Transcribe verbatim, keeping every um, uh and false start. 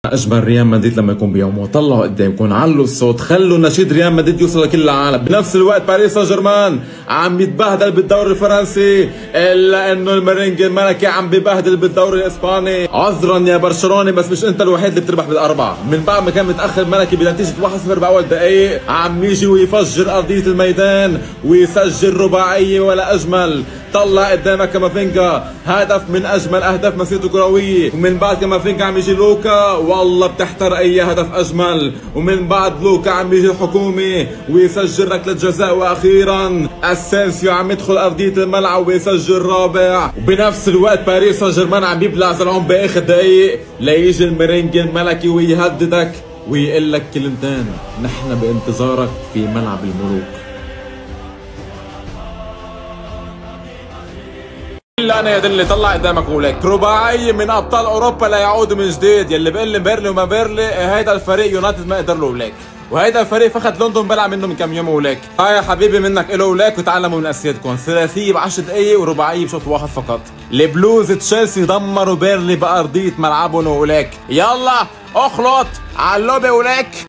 اجمل ريال مدريد لما يكون بيومه، طلعوا قدامكم، علوا الصوت، خلوا نشيد ريال مدريد يوصل لكل العالم. بنفس الوقت باريس سان جيرمان عم يتبهدل بالدوري الفرنسي، الا انه المرنج الملكي عم ببهدل بالدوري الاسباني. عذرا يا برشلونه، بس مش انت الوحيد اللي بتربح بالاربعه. من بعد ما كان متاخر الملكي بنتيجه واحد صفر باول دقائق، عم يجي ويفجر ارضيه الميدان ويسجل رباعيه ولا اجمل. طلع قدامك كامافينجا، هدف من اجمل اهداف مسيرته الكرويه. ومن بعد كامافينجا عم يجي لوكا، والله بتحتر اي هدف اجمل. ومن بعد لوكا عم يجي الحكومي ويسجل ركله جزاء. واخيرا اسينسيو عم يدخل ارضيه الملعب ويسجل رابع. وبنفس الوقت باريس سان جيرمان عم يبلع زلعون باخر دقائق ليجي المرنج الملكي ويهددك ويقول لك كلمتين: نحن بانتظارك في ملعب الملوك. لا انا يا دلي طلع قدامك ولك رباعيه من ابطال اوروبا لا يعودوا من جديد. يلي بقول لي بيرلي وما بيرلي، هيدا الفريق يونايتد ما قدر له ولك، وهيدا الفريق فخد لندن بلع منه من كم يوم ولك. هاي يا حبيبي منك له ولك، وتعلموا من اسيادكم. ثلاثيه ب عشر دقائق ورباعيه بشوط واحد فقط. البلوز تشيلسي دمروا بيرلي بارضيه ملعبهم ولك. يلا اخلط على اللوبي ولك.